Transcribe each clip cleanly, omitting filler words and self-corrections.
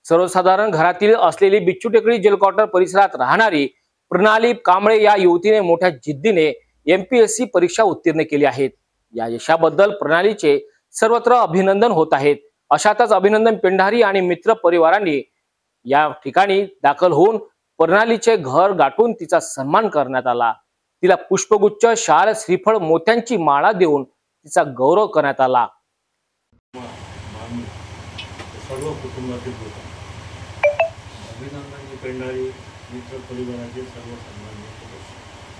सर्वसाधारण घरातील असलेली बिच्चू टेकडी जेल क्वार्टर परिसरात राहणारी प्रणाली कांबळे या युवतीने मोठ्या जिद्दीने एमपीएससी परीक्षा उत्तीर्ण केली आहे। या यशाबद्दल प्रणालीचे सर्वत्र अभिनंदन होत आहेत। अशातच अभिनंदन पेंढारी आणि मित्र परिवारांनी या ठिकाणी दाखल होऊन प्रणालीचे घर गाठून तिचा सन्मान करण्यात आला। तिला पुष्पगुच्छ, शाल, श्रीफळ, मोत्यांची माळा देऊन तिचा गौरव करण्यात आला। सर्व कुटुंबातील लोक अभिनंदन पेंढारी मित्र परिवाराचे सर्व सन्माननीय सदस्य।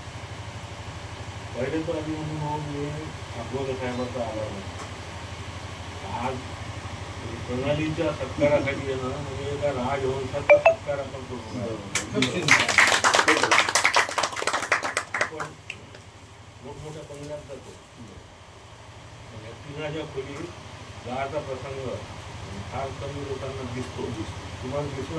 पहिले तो अभिनंदन मी अकबर साहेबांचा आभार मानतो। आज प्रणालीच्या सत्कारासाठी येणं म्हणजे एका राजवंशाचा सत्कार आपण करू। आपण मोठमोठ्या बंगल्यात जातो, तिनाच्या खोली जायचा प्रसंग फार कमी लोकांना दिसतो। तुम्हाला दिसला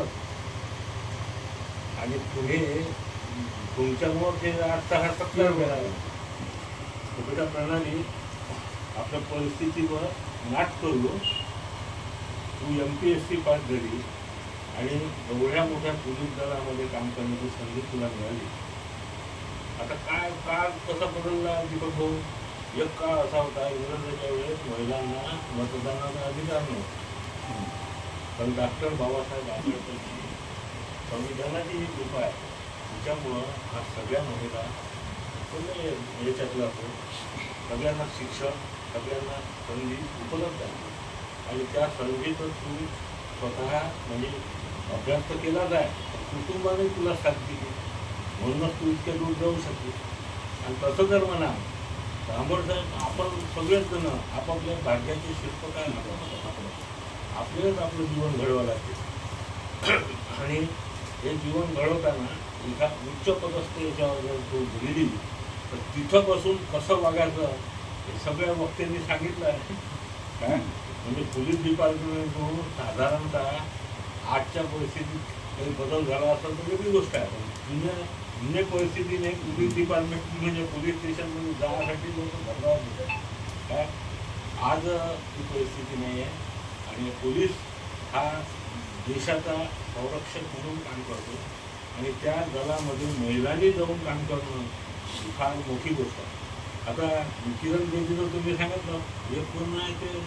आणि पुढे तुमच्यामुळे ते आता हा सत्कार मिळाला। बेटा प्रणाली, आपल्या परिस्थितीवर नाट करू तू MPSC पास झाली आणि एवढ्या मोठ्या पोलीस दलामध्ये काम करण्याची संधी तुला मिळाली। आता काय काळ कसा बदलला दीपक भाऊ? एक काळ असा होता, इंग्रजांच्या वेळेस महिलांना मतदानाचा अधिकार नव्हता, पण डॉक्टर बाबासाहेब आंबेडकरची संविधानाची जी कृपा आहे त्याच्यामुळं हा सगळ्या महिला याच्यातला तो सगळ्यांना शिक्षण, सगळ्यांना संधी उपलब्ध आहे। आणि त्या संधीचं तू स्वतः म्हणजे अभ्यास तर केलाच आहे, कुटुंबाने तुला साथ दिली म्हणूनच तू इतक्या दूर जाऊ शकते। आणि तसं जर म्हणा साहेब, आपण सगळेच जण आपापल्या भाग्याचे शिल्पकार, आपल्यालाच आपलं जीवन घडवावं लागते। आणि हे जीवन घडवताना एका उच्च पदस्थ याच्यावर जर तू गेली तर तिथं बसून कसं वागायचं हे सगळ्या वक्त्यांनी सांगितलं आहे। काय म्हणजे पोलीस डिपार्टमेंटकडून साधारणतः आजच्या परिस्थितीत काही बदल झाला असेल तर वेगळी गोष्ट आहे, पण जुन्या परिस्थितीने पोलीस डिपार्टमेंट म्हणजे पोलीस स्टेशनमध्ये जाण्यासाठी लोक धरधाव देतात। काय आज ही परिस्थिती नाही आहे आणि पोलीस हा देशाचा संरक्षक म्हणून काम करतो आणि त्या दलामध्ये महिलांनी जाऊन काम करणं ही फार मोठी गोष्ट आहे। आता किरण बेदीचं तुम्ही सांगितलं, हे कोण आहे ते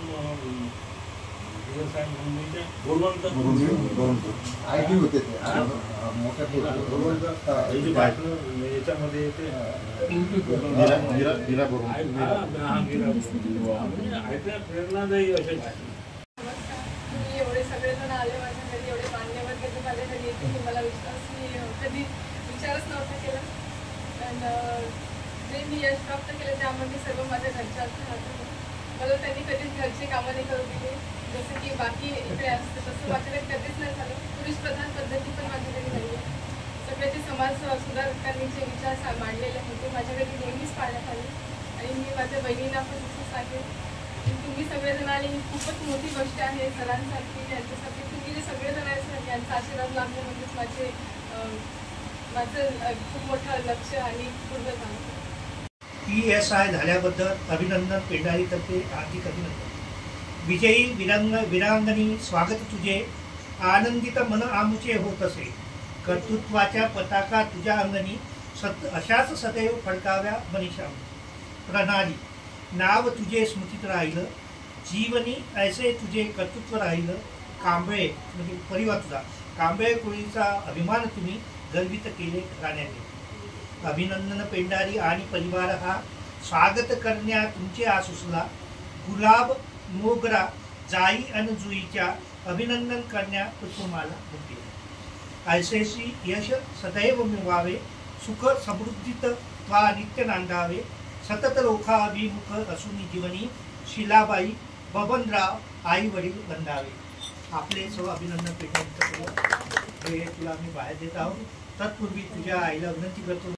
साहेब मुंबईच्या बोलवंत होते याच्यामध्ये येते प्रेरणादायी असे एवढे सगळेजण आले माझ्या घरी, एवढे मान्यवर कधी माझ्या घरी येते मला विश्वास मी कधी विचारच नव्हता केला। पण जे मी यश प्राप्त केलं त्यामध्ये सर्व माझ्या घरच्यांचा हात होता। मला त्यांनी कधीच घरचे कामं नाही करू दिले, जसं की बाकी इकडे असतं तसं माझ्याकडे कधीच नाही झालं। पुरुष प्रधान पद्धती पण माझ्याकडे नाही आहे। सगळे जे समाज सुधारकांचे विचार मांडलेले होते माझ्याकडे नेहमीच पाळण्यात आले। आणि मी माझ्या बहिणींना पण तसं सांगेन की तुम्ही सगळेजण आले ही खूपच मोठी गोष्ट आहे सरांसाठी, त्यांच्यासाठी तुम्ही जे सगळेजण आहेत यांचा आशीर्वाद लाभणे म्हणजेच माझं खूप मोठं लक्ष आणि पूर्ण झालं। PSI झाल्याबद्दल अभिनंदन पेंढारीतर्फे हार्दिक अभिनंदन। विजयी वीरांगणी स्वागत तुझे, आनंदित मन आमुचे होत असे। कर्तृत्वाच्या पताका तुझ्या अंगणी अशाच सदैव फडकाव्या मनीषा। प्रणाली, नाव तुझे स्मृतीत राहिलं, जीवनी ऐसे तुझे कर्तृत्व राहिलं। कांबळे म्हणजे परिवार तुझा, कांबळे कुळीचा अभिमान तुम्ही गर्वित केले घराण्याने। अभिनंदन पेंढारी आणि परिवार हा स्वागत करण्या तुमचे आसुसला। गुलाब, मोगरा, जाई आणि जुईच्या अभिनंदन करण्या तुम्हाला होते। ऐसेशी यश सदैव मिळवावे, सुख समृद्धीत वा नित्य नांदावे। सतत लोकाभिमुख असून जीवनी, शिलाबाई, बबनराव, आई वडील वंदावे। आपले सर्व अभिनंदन पेंढारी हे तुला आम्ही बाहेर देत आहोत। तत्पूर्वी तुझ्या आईला विनंती करतो